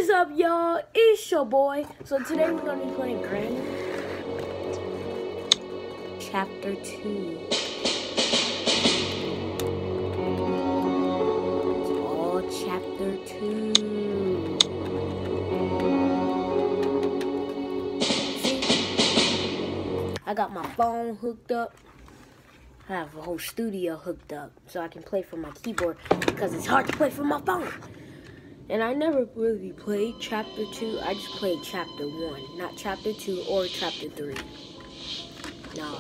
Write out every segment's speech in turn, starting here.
is up, y'all? It's your boy. So today we're gonna be playing Granny Chapter 2. It's all Chapter 2. See? I got my phone hooked up. I have a whole studio hooked up so I can play from my keyboard because it's hard to play from my phone. And I never really played Chapter 2. I just played Chapter 1, not Chapter 2 or Chapter 3. No.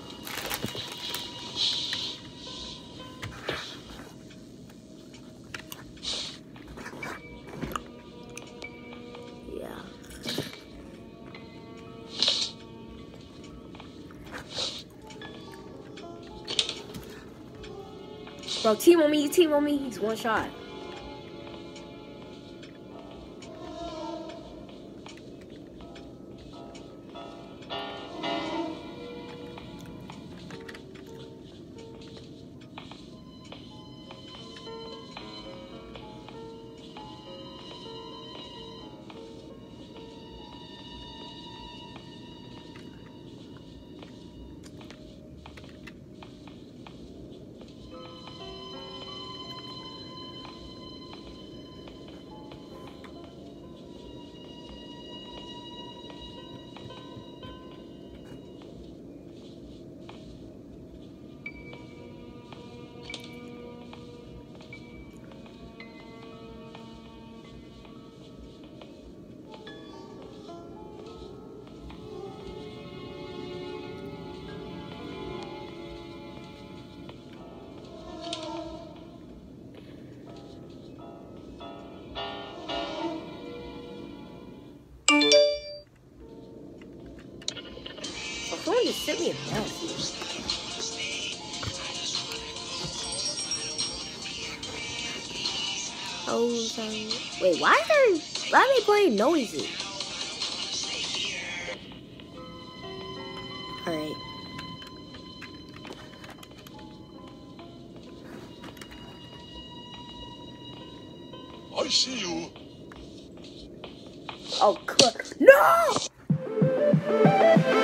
Yeah. Bro, team on me, he's one shot. Someone just sent me a message. Oh, sorry. Wait, why are they playing noises? Alright. I see you. Oh, no!